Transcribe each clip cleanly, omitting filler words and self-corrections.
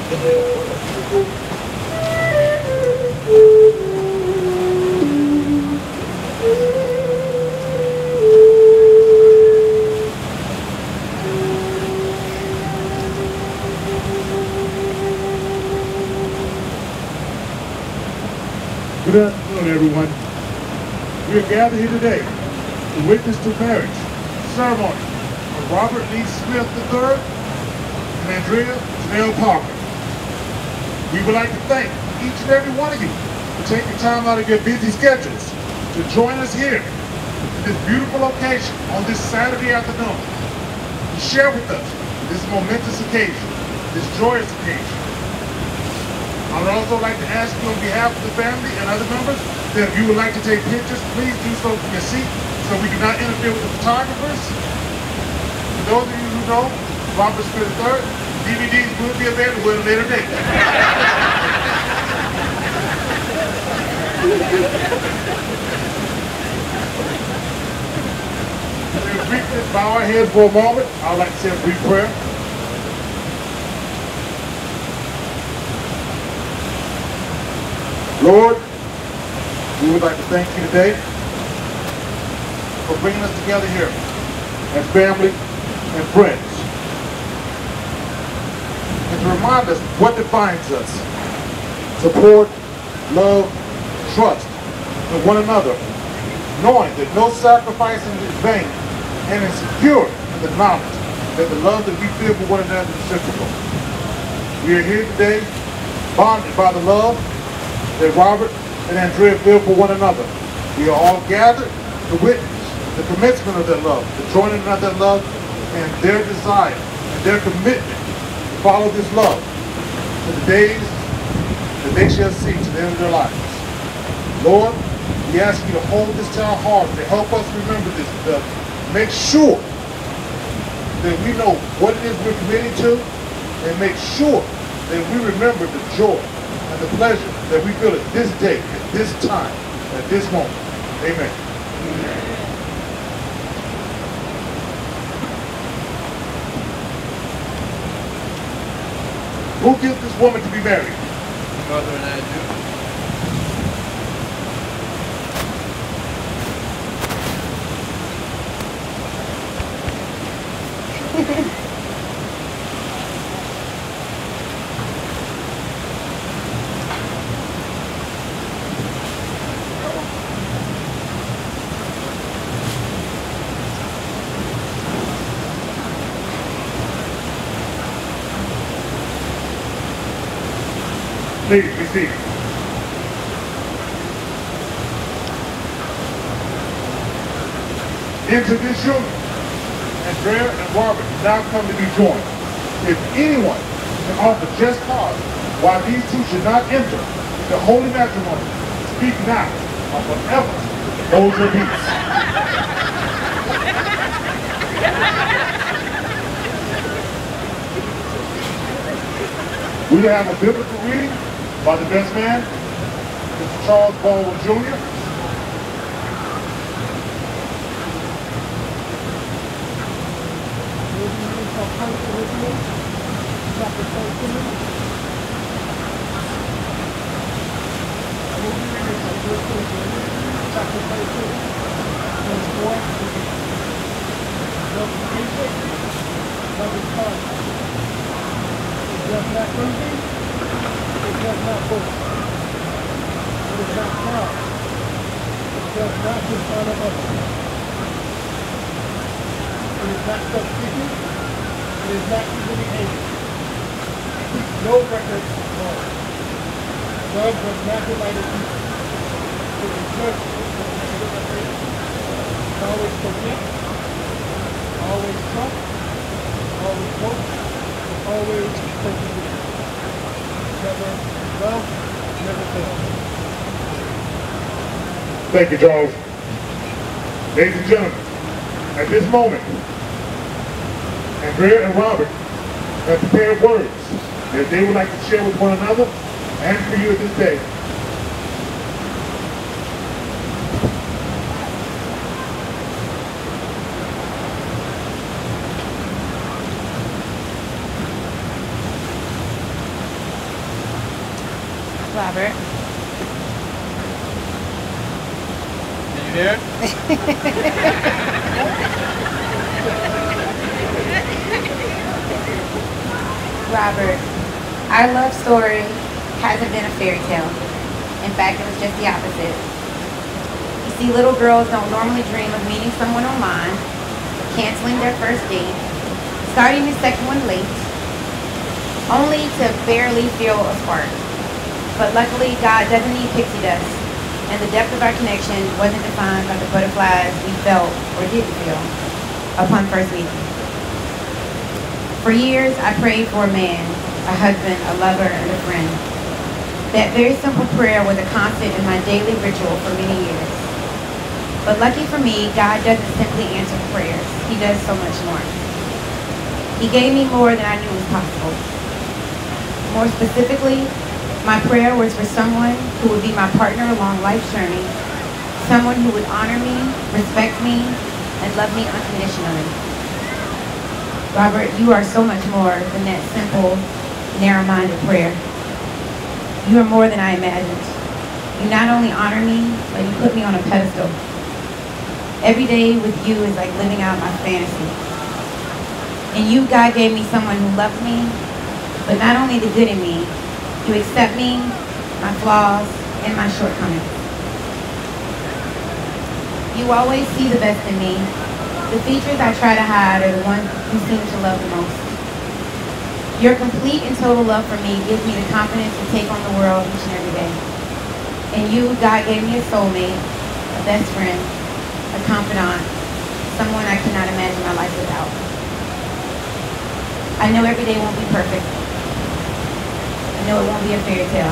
Good afternoon, everyone. We are gathered here today to witness the marriage ceremony of Robert Lee Smith III and Andrea Janelle Parker. We would like to thank each and every one of you for taking time out of your busy schedules to join us here in this beautiful location on this Saturday afternoon to share with us this momentous occasion, this joyous occasion. I would also like to ask you on behalf of the family and other members that if you would like to take pictures, please do so from your seat so we do not interfere with the photographers. For those of you who know, Robert Smith III, DVDs will be available at a later date. We'll briefly bow our heads for a moment. I would like to say a brief prayer. Lord, we would like to thank you today for bringing us together here as family and friends. And to remind us what defines us: support, love, trust in one another, knowing that no sacrifice is vain, and is secure in the knowledge that the love that we feel for one another is reciprocal. We are here today bonded by the love that Robert and Andrea feel for one another. We are all gathered to witness the commencement of their love, the joining of their love, and their desire and their commitment to follow this love to the days that they shall see to the end of their lives. Lord, we ask you to hold this to our heart, to help us remember this, to make sure that we know what it is we're committing to, and make sure that we remember the joy and the pleasure that we feel at this day, at this time, at this moment. Amen. Amen. Who gives this woman to be married? Mother and I do. Please be seated. Into this union, Andrea and Robert now come to be joined. If anyone can offer just cause why these two should not enter into holy matrimony, speak now or forever hold your peace. We have a biblical reading by the best man, Mr. Charles Baldwin Jr. It does not envy, it does not boast, it is not proud, it does not dishonor others, it is not self-seeking, it is not easily angered, it keeps no record of wrong. Love does not delight in evil, it rejoices in the good of faith, it always forgets, always trusts, always hopes, always persevere. Never love, never fail. Thank you, Charles. Ladies and gentlemen, at this moment, Andrea and Robert have prepared words that they would like to share with one another and for you at this day. Robert. Can you hear? Robert, our love story hasn't been a fairy tale. In fact, it was just the opposite. You see, little girls don't normally dream of meeting someone online, canceling their first date, starting the second one late, only to barely feel a spark. But luckily, God doesn't need pixie dust, and the depth of our connection wasn't defined by the butterflies we felt or didn't feel upon first meeting. For years, I prayed for a man, a husband, a lover, and a friend. That very simple prayer was a constant in my daily ritual for many years. But lucky for me, God doesn't simply answer prayers. He does so much more. He gave me more than I knew was possible. More specifically, my prayer was for someone who would be my partner along life's journey, someone who would honor me, respect me, and love me unconditionally. Robert, you are so much more than that simple, narrow-minded prayer. You are more than I imagined. You not only honor me, but you put me on a pedestal. Every day with you is like living out my fantasy. And you, God, gave me someone who loves me, but not only the good in me, you accept me, my flaws, and my shortcomings. You always see the best in me. The features I try to hide are the ones you seem to love the most. Your complete and total love for me gives me the confidence to take on the world each and every day. And you, God, gave me a soulmate, a best friend, a confidant, someone I cannot imagine my life without. I know every day won't be perfect. I know it won't be a fairy tale.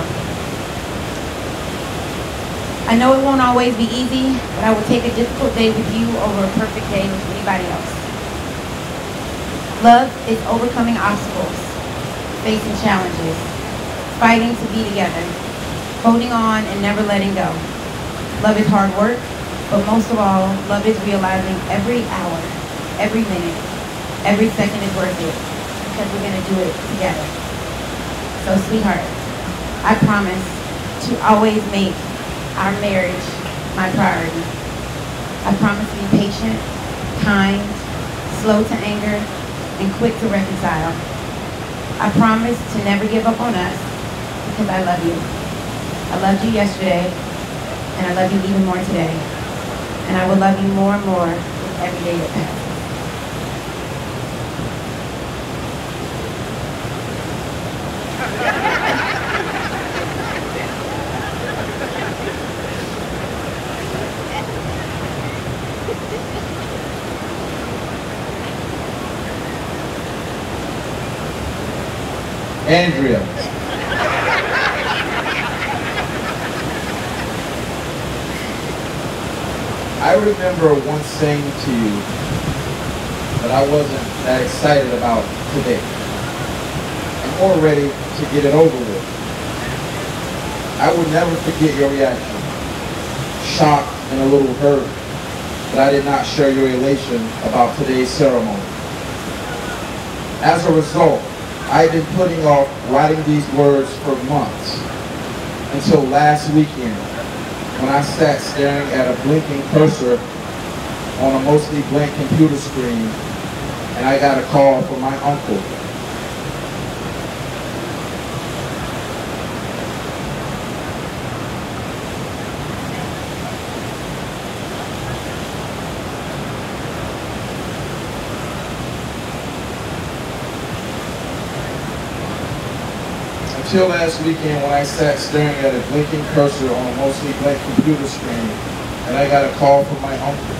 I know it won't always be easy, but I will take a difficult day with you over a perfect day with anybody else. Love is overcoming obstacles, facing challenges, fighting to be together, holding on and never letting go. Love is hard work, but most of all, love is realizing every hour, every minute, every second is worth it because we're going to do it together. So, sweetheart, I promise to always make our marriage my priority. I promise to be patient, kind, slow to anger, and quick to reconcile. I promise to never give up on us because I love you. I loved you yesterday, and I love you even more today. And I will love you more and more with every day that passes. Andrea. I remember once saying to you that I wasn't that excited about today. I'm more ready to get it over with. I will never forget your reaction. Shocked and a little hurt that I did not share your elation about today's ceremony. As a result, I've been putting off writing these words for months until last weekend when I sat staring at a blinking cursor on a mostly blank computer screen and I got a call from my uncle. Until last weekend when I sat staring at a blinking cursor on a mostly blank computer screen and I got a call from my uncle.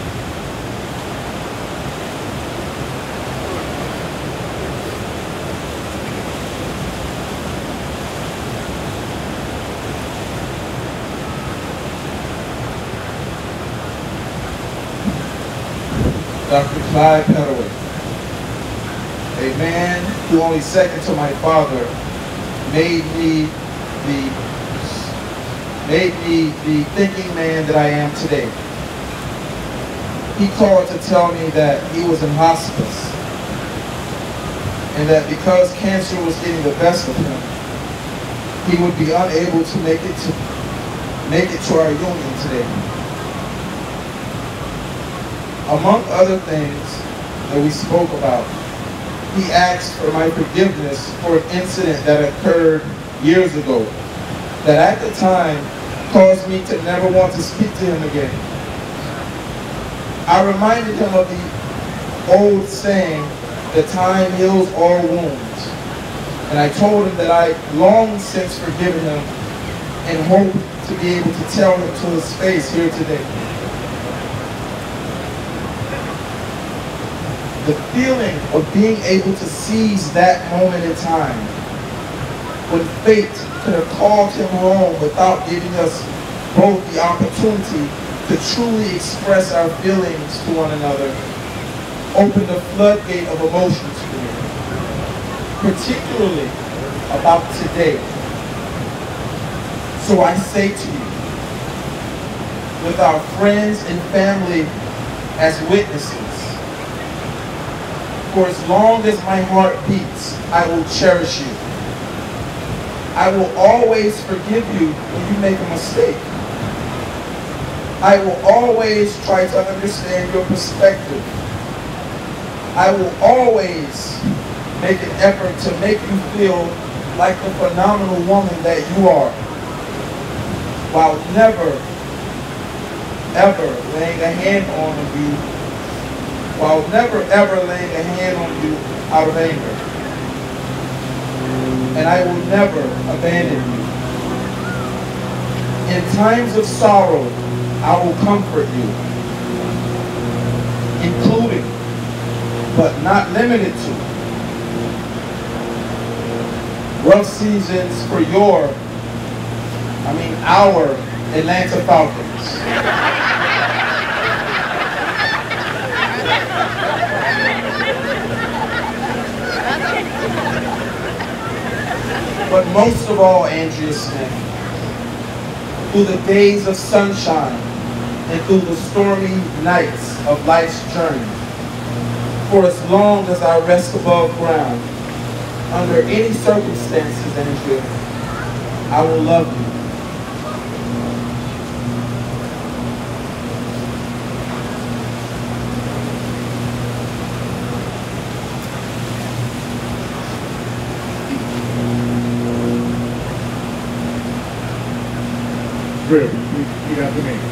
Dr. Clyde Pettaway, a man who only second to my father made me the thinking man that I am today. He called to tell me that he was in hospice and that because cancer was getting the best of him, he would be unable to make it to our union today. Among other things that we spoke about, he asked for my forgiveness for an incident that occurred years ago that at the time caused me to never want to speak to him again. I reminded him of the old saying, that time heals all wounds. And I told him that I long since forgiven him and hope to be able to tell him to his face here today. The feeling of being able to seize that moment in time, when fate could have called him home without giving us both the opportunity to truly express our feelings to one another, opened a floodgate of emotions for me, particularly about today. So I say to you, with our friends and family as witnesses, for as long as my heart beats, I will cherish you. I will always forgive you when you make a mistake. I will always try to understand your perspective. I will always make an effort to make you feel like the phenomenal woman that you are, while never, ever laying a hand on you, while never, ever laying a hand on you out of anger. And I will never abandon you. In times of sorrow, I will comfort you, including, but not limited to, rough seasons for our Atlanta Falcons. But most of all, Andrea Smith, through the days of sunshine and through the stormy nights of life's journey, for as long as I rest above ground, under any circumstances, Andrea, I will love you. Real, repeat after me.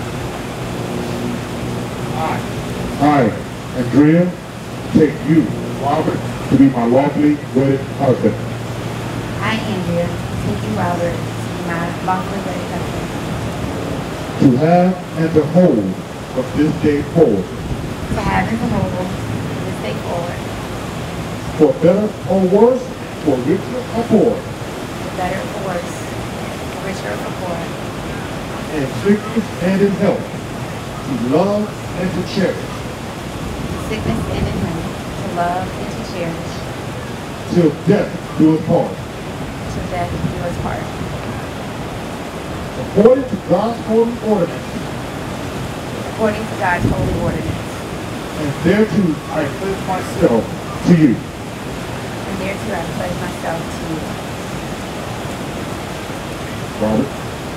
I, Andrea, take you, Robert, to be my lawfully wedded husband. I, Andrea, take you, Robert, to be my lawfully wedded husband. To have and to hold from this day forward. To have and to hold from this day forward. For better or worse, for richer or poor. For better or worse, for richer or poor. In sickness and in health, to love and to cherish. In sickness and in health, to love and to cherish. Till death do us part. Till death do us part. According to God's holy ordinance. According to God's holy ordinance. And thereto I pledge myself to you. And thereto I pledge myself to you. Robert.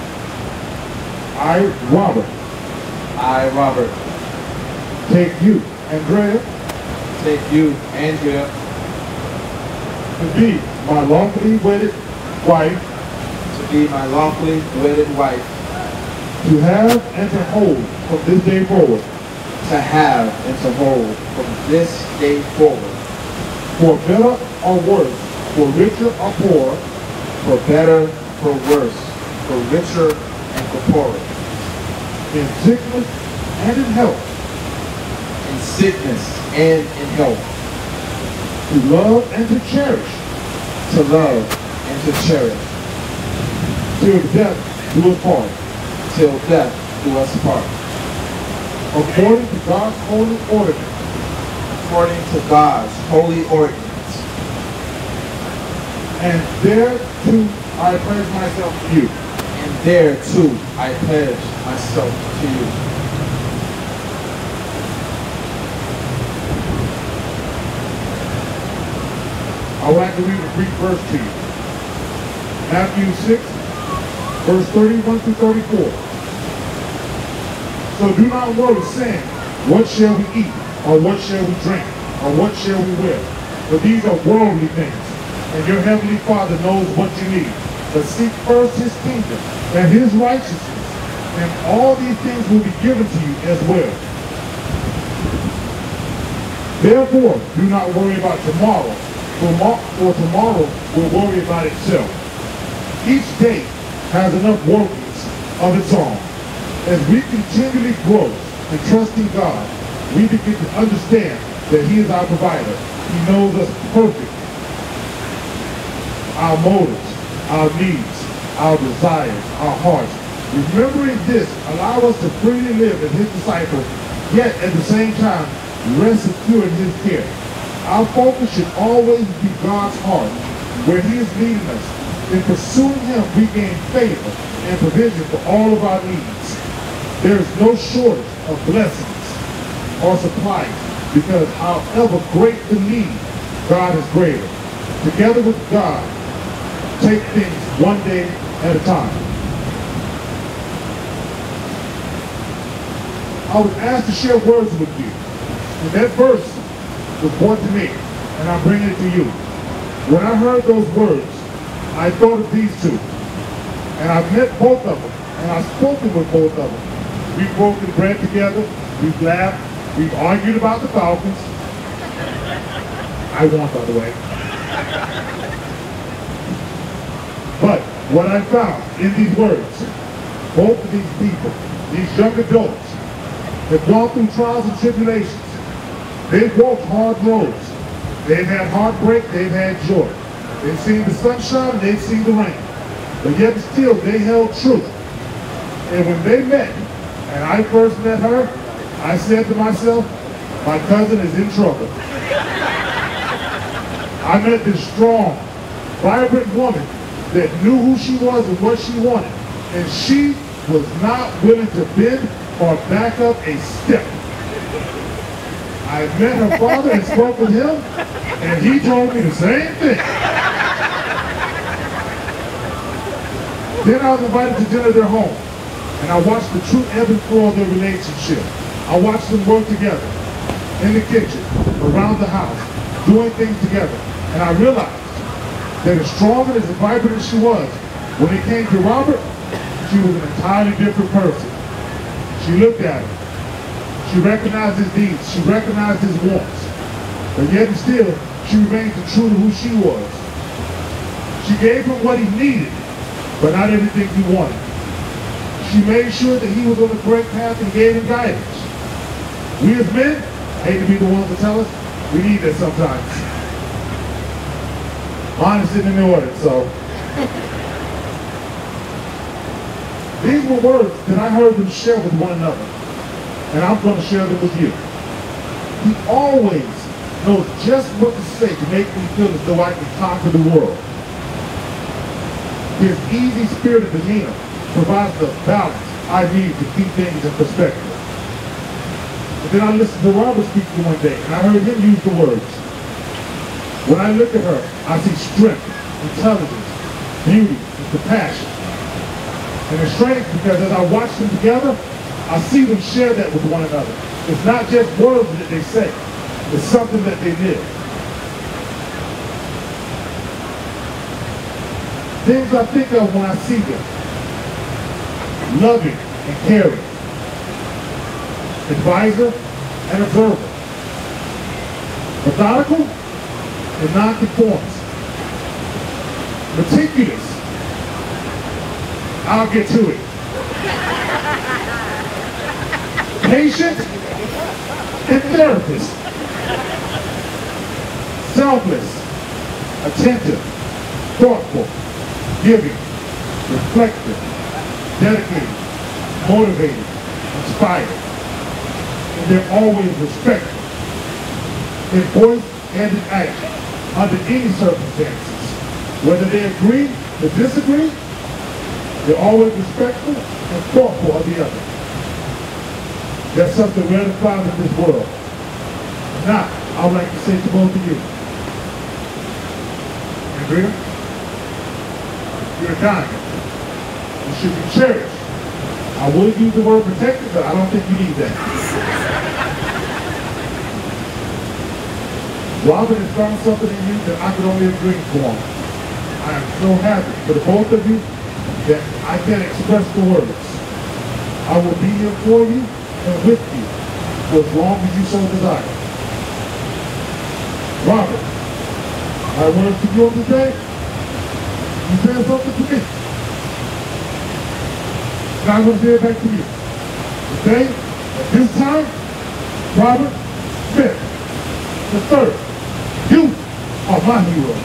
I, Robert. I, Robert. Take you, Andrea. Take you, Andrea. To be my lawfully wedded wife. To be my lawfully wedded wife. To have and to hold from this day forward. To have and to hold from this day forward. For better or worse, for richer or poor. For better, for worse, for richer and for poorer. In sickness and in health. In sickness and in health. To love and to cherish. To love and to cherish. Till death do us part. Till death do us part. According to God's holy ordinance. According to God's holy ordinance. And thereto I pledge myself to you. And thereto I pledge myself to you. I would like to read a brief verse to you. Matthew 6, verse 31 through 34. So do not worry, saying, what shall we eat? Or what shall we drink? Or what shall we wear? For these are worldly things, and your heavenly Father knows what you need. But seek first his kingdom and his righteousness, and all these things will be given to you as well. Therefore, do not worry about tomorrow, for tomorrow will worry about itself. Each day has enough worries of its own. As we continually grow and trust in God, we begin to understand that he is our provider. He knows us perfectly. Our motives, our needs, our desires, our hearts. Remembering this, allow us to freely live as his disciples, yet at the same time, rest secure in his care. Our focus should always be God's heart, where he is leading us. In pursuing him, we gain favor and provision for all of our needs. There is no shortage of blessings or supplies, because however great the need, God is greater. Together with God, take things one day at a time. I was asked to share words with you. And that verse was brought to me, and I'm bringing it to you. When I heard those words, I thought of these two. And I've met both of them, and I've spoken with both of them. We've broken bread together, we've laughed, we've argued about the Falcons. I won, by the way. But what I found in these words, both of these people, these young adults, have gone through trials and tribulations. They've walked hard roads. They've had heartbreak, they've had joy. They've seen the sunshine, they've seen the rain. But yet still, they held true. And when they met, and I first met her, I said to myself, my cousin is in trouble. I met this strong, vibrant woman that knew who she was and what she wanted. And she was not willing to bend or back up a step. I met her father and spoke with him, and he told me the same thing. Then I was invited to dinner at their home, and I watched the true ebb and flow of their relationship. I watched them work together, in the kitchen, around the house, doing things together. And I realized that as strong and as vibrant as she was, when it came to Robert, she was an entirely different person. She looked at him. She recognized his needs. She recognized his wants. But yet and still, she remained true to who she was. She gave him what he needed, but not everything he wanted. She made sure that he was on the correct path and gave him guidance. We as men, hate to be the ones to tell us, we need that sometimes. Mine is sitting in the order, so. These were words that I heard them share with one another, and I'm going to share them with you. He always knows just what to say to make me feel as though I can conquer the world. His easy-spirited demeanor provides the balance I need to keep things in perspective. And then I listened to Robert speak one day, and I heard him use the words. When I look at her, I see strength, intelligence, beauty, and compassion. And it's strange because as I watch them together, I see them share that with one another. It's not just words that they say. It's something that they live. Things I think of when I see them. Loving and caring. Advisor and observer. Methodical and nonconformist. Meticulous. I'll get to it. Patient and therapist. Selfless, attentive, thoughtful, giving, reflective, dedicated, motivated, inspired. And they're always respectful in voice and in action under any circumstances. Whether they agree or disagree, they're always respectful and thoughtful of the other. That's something rare to find in this world. Now, I would like to say to both of you, Andrea, You're a diamond. You should be cherished. I would use the word protected, but I don't think you need that. Robert has found something in you that I could only have dreamed for. I am so happy for the both of you that I can't express the words. I will be here for you and with you for as long as you so desire. Robert, my words to you on the day, you said something to me. Now I'm going to say it back to you. Today, at this time, Robert Smith III, you are my hero.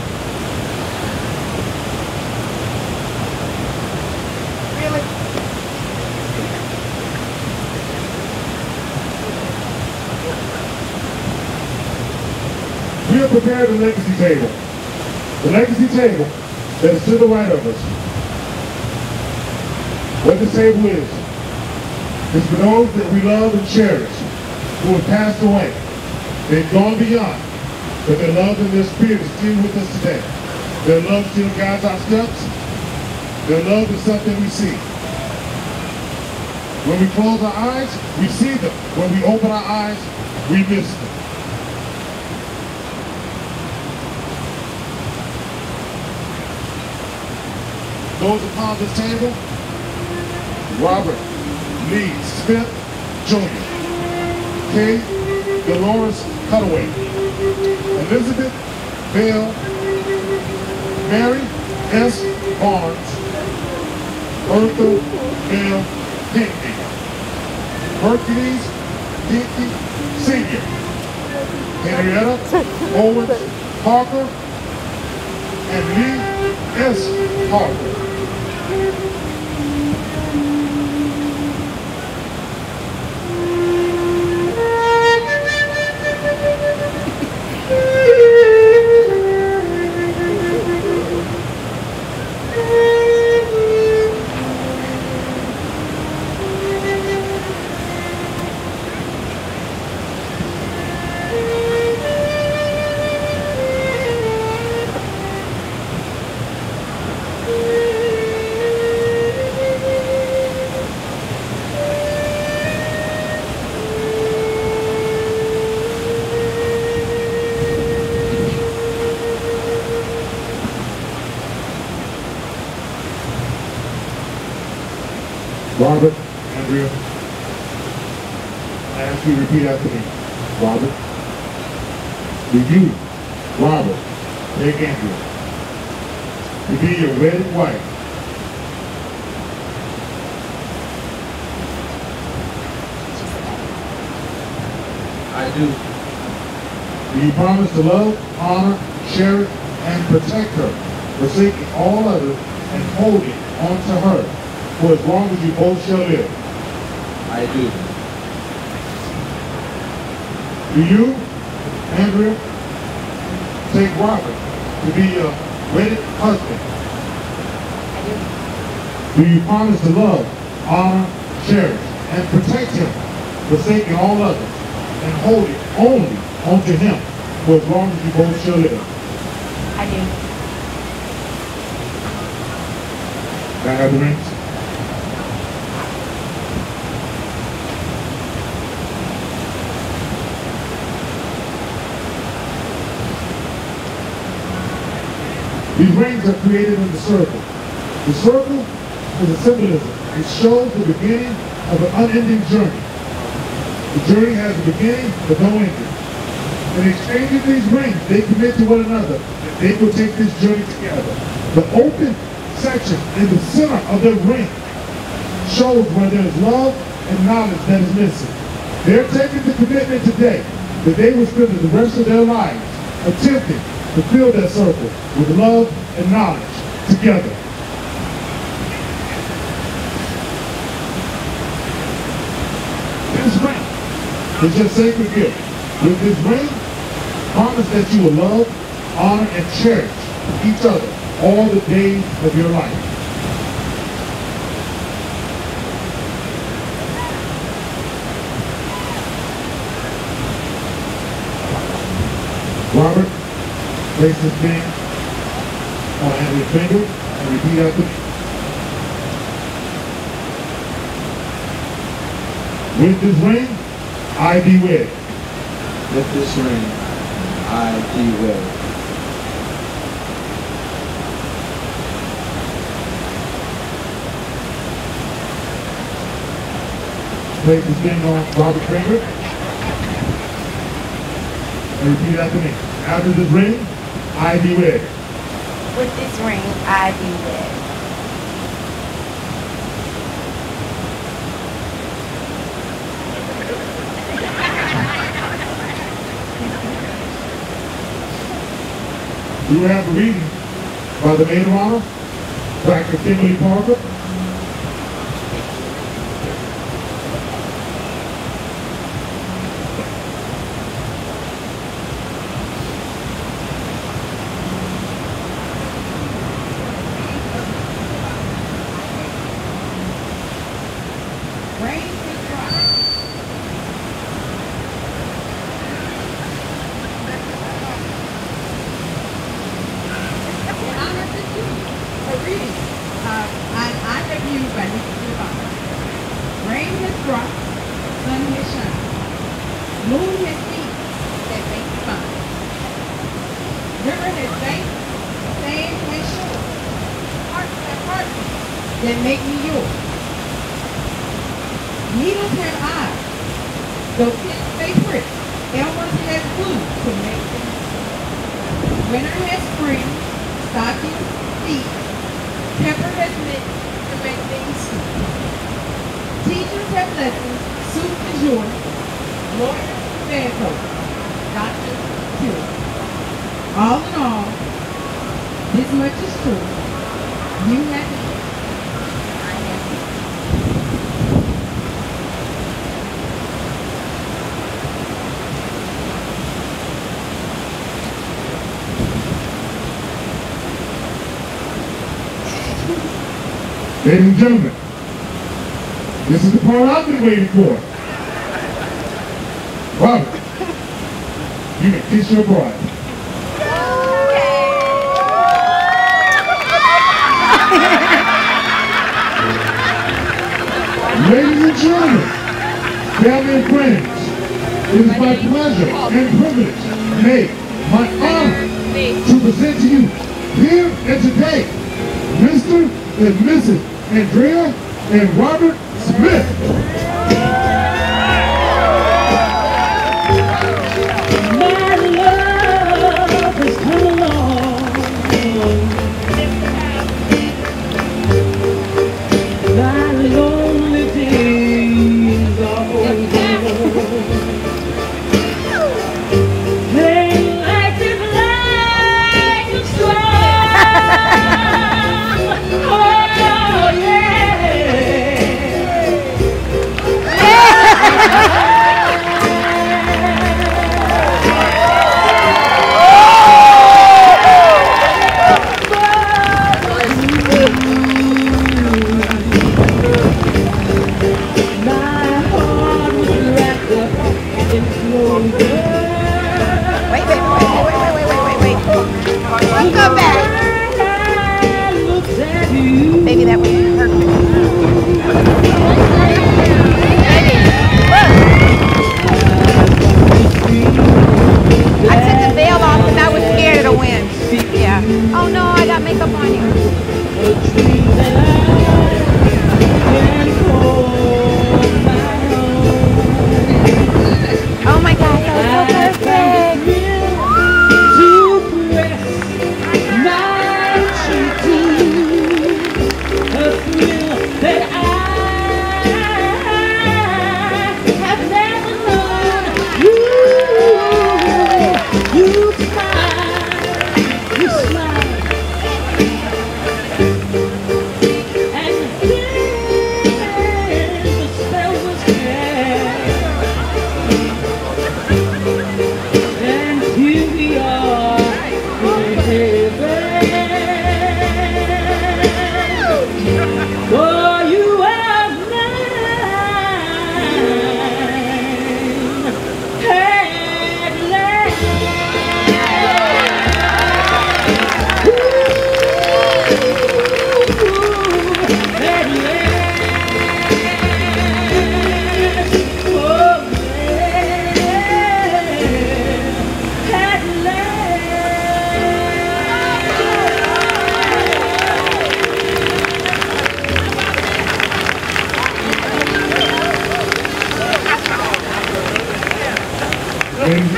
Really? We have prepared the legacy table. The legacy table that is to the right of us. What this table is for those that we love and cherish, who have passed away. They've gone beyond, but their love and their spirit is still with us today. Their love still guides our steps. Their love is something we see. When we close our eyes, we see them. When we open our eyes, we miss them. Those upon this table: Robert Lee Smith Jr., K. Dolores Cutaway, Elizabeth Bell, Mary S. Barnes, Bertha Bell Pinckney, Hercules Pinckney Sr., Henrietta Owens Parker, and Lee S. Parker. Robert, Andrea, I ask you to repeat after me. Robert, do you, Robert, take Andrea to be your wedded wife? I do. Do you promise to love, honor, cherish, and protect her, forsaking all others and holding on to her for as long as you both shall live? I do. Do you, Andrea, take Robert to be your wedded husband? I Do you promise to love, honor, cherish, and protect him, forsaking all others, and holding only onto him for as long as you both shall live? I do. Can I have the rings? These rings are created in the circle. The circle is a symbolism. It shows the beginning of an unending journey. The journey has a beginning, but no ending. In exchanging these rings, they commit to one another that they will take this journey together. The open section in the center of their ring shows where there is love and knowledge that is missing. They're taking the commitment today that they will spend the rest of their lives attempting to fill that circle with love and knowledge together. This ring is your sacred gift. With this ring, promise that you will love, honor, and cherish each other all the days of your life. Robert, place this ring hand your finger and repeat after me. With this ring, I be wed. With this ring, I be wed. Place this ring on Robert's finger. And repeat after me. After this ring, I be wed. With this ring, I be wed. We will have a reading by the maid of honor, Dr. Kimberly Parker. That make me yours. Needles have eyes, though pins may prick. Elmer's has glue to make them see. Winter has spring, stockings, feet. Pepper has mittens to make things sweet. Teachers have lessons, soup de jour. Lawyers, bad coats, doctors, cure. All in all, this much is true. You have me. Ladies and gentlemen, this is the part I've been waiting for. Robert, you can kiss your bride. Ladies and gentlemen, family and friends, it is my pleasure and privilege, nay, my honor, to present to you here and today, Mr. and Mrs. Andrea and Robert Smith. My love has come along. My lonely days are over. They acted like a storm. Oh yeah.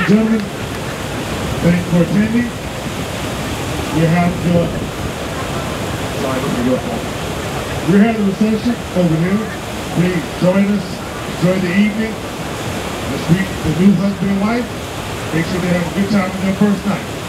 and gentlemen, thank you for attending. We have the reception over here. Please join us. Enjoy the evening. Let's meet the new husband and wife. Make sure they have a good time on their first night.